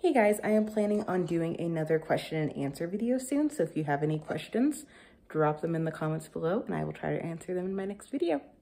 Hey guys, I am planning on doing another question and answer video soon, so if you have any questions, drop them in the comments below and I will try to answer them in my next video.